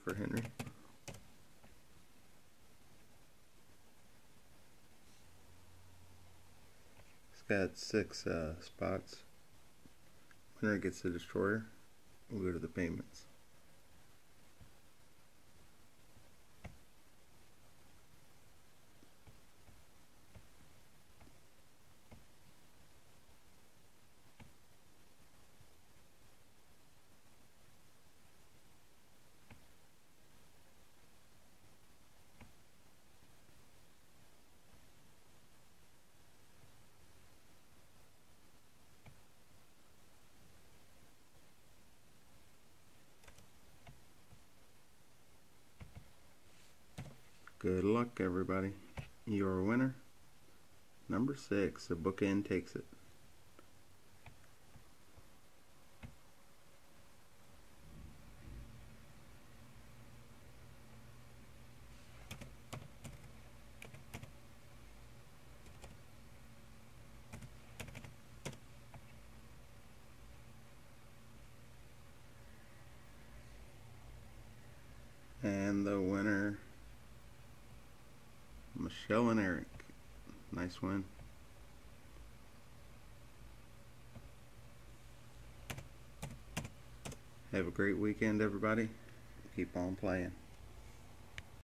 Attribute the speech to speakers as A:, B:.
A: for Henry. It's got 6 spots. Winner gets the destroyer. We'll go to the payments. Good luck, everybody. Your winner, number 6. The bookend takes it. And the winner, Michelle and Eric. Nice win. Have a great weekend, everybody. Keep on playing.